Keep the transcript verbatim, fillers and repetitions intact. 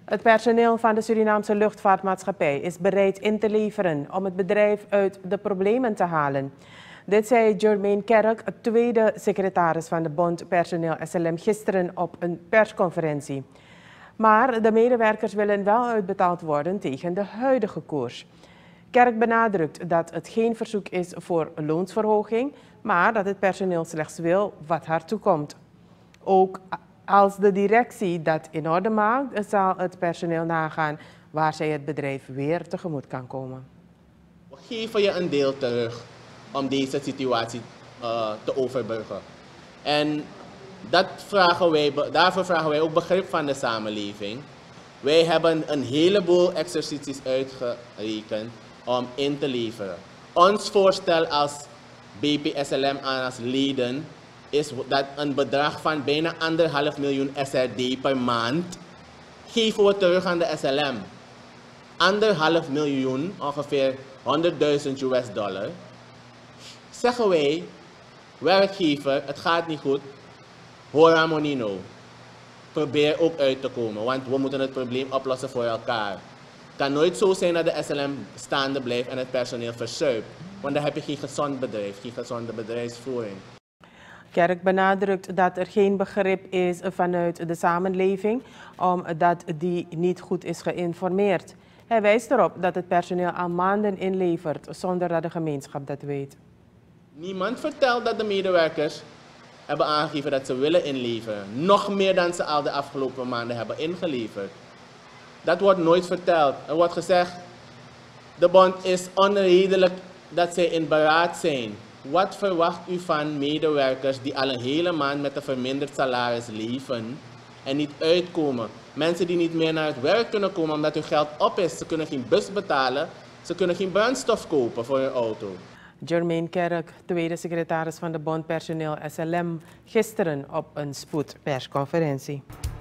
Het personeel van de Surinaamse luchtvaartmaatschappij is bereid in te leveren om het bedrijf uit de problemen te halen. Dit zei Jermaine Kerk, tweede secretaris van de Bond Personeel S L M, gisteren op een persconferentie. Maar de medewerkers willen wel uitbetaald worden tegen de huidige koers. Kerk benadrukt dat het geen verzoek is voor loonsverhoging, maar dat het personeel slechts wil wat haar toekomt. Ook als de directie dat in orde maakt, zal het personeel nagaan waar zij het bedrijf weer tegemoet kan komen. We geven je een deel terug om deze situatie uh, te overbruggen. En dat vragen wij, daarvoor vragen wij ook begrip van de samenleving. Wij hebben een heleboel exercities uitgerekend om in te leveren. Ons voorstel als B P S L M en als leden is dat een bedrag van bijna anderhalf miljoen S R D per maand geven we terug aan de S L M. Anderhalf miljoen, ongeveer honderdduizend U S dollar. Zeggen wij, werkgever, het gaat niet goed, hora monino. Probeer ook uit te komen, want we moeten het probleem oplossen voor elkaar. Het kan nooit zo zijn dat de S L M staande blijft en het personeel verzuipt, want dan heb je geen gezond bedrijf, geen gezonde bedrijfsvoering. Kerk benadrukt dat er geen begrip is vanuit de samenleving, omdat die niet goed is geïnformeerd. Hij wijst erop dat het personeel al maanden inlevert zonder dat de gemeenschap dat weet. Niemand vertelt dat de medewerkers hebben aangegeven dat ze willen inleveren. Nog meer dan ze al de afgelopen maanden hebben ingeleverd. Dat wordt nooit verteld. Er wordt gezegd, de bond is onredelijk dat zij in beraad zijn. Wat verwacht u van medewerkers die al een hele maand met een verminderd salaris leven en niet uitkomen? Mensen die niet meer naar het werk kunnen komen omdat hun geld op is. Ze kunnen geen bus betalen, ze kunnen geen brandstof kopen voor hun auto. Jermaine Kerk, tweede secretaris van de Bond Personeel S L M, gisteren op een spoedpersconferentie.